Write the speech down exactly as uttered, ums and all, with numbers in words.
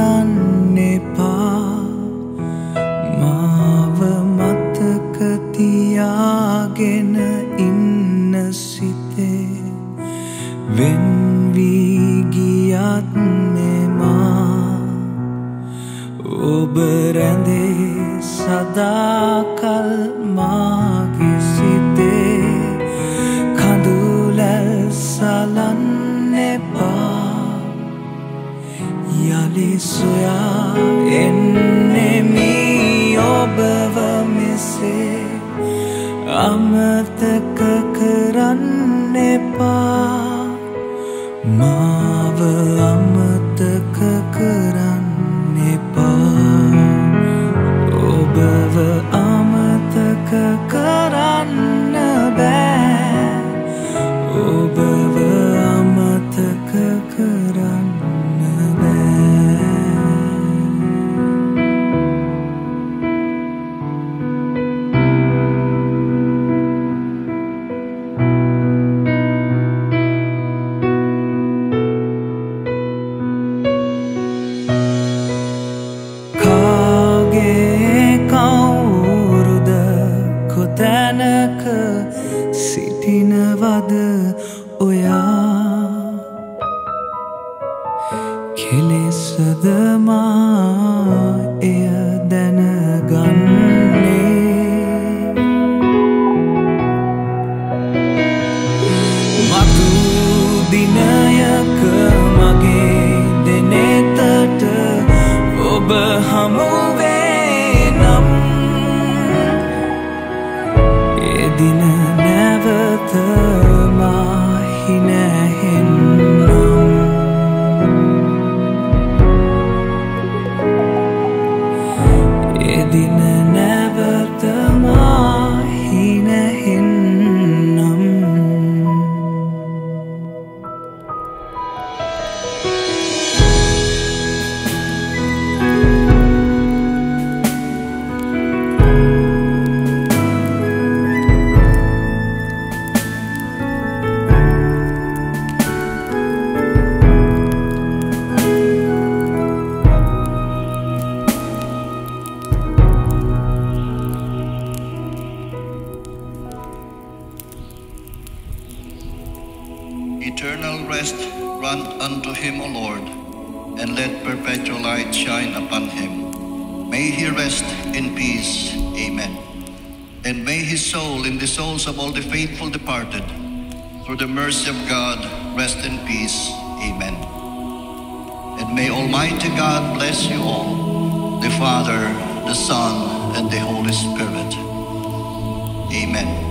කරන්නෙපා මාව මතක තියාගෙන ඉන්න සිතේ වෙන් වී ගියත් මෙමා ඔබ රැඳේ සදාකල් මාගේ සිතේ කඳුලැල් සලන්නෙපා යලි සොයා එන්නෙමි ඔබව මෙසේ අමතක කරන්නෙපා මාව අමතක කරන්නෙපා ඔබව අමතක කරන්න බෑ ඔබව අමතක කරන්න තැනක සිටිනවද ඔයා කෙලෙසද මා එය දැනගන්නේ මතු දිනයක මගේ දෙනෙතට ඔබ හමුවේ නම් දින නැවත මාහි නැහෙන්නම් එදින නැවත මාහි නැහෙන්නම් Eternal rest grant unto him, O Lord, and let perpetual light shine upon him. May he rest in peace. Amen. And may his soul and the souls of all the faithful departed, through the mercy of God, rest in peace. Amen. And may Almighty God bless you all, the Father, the Son, and the Holy Spirit. Amen.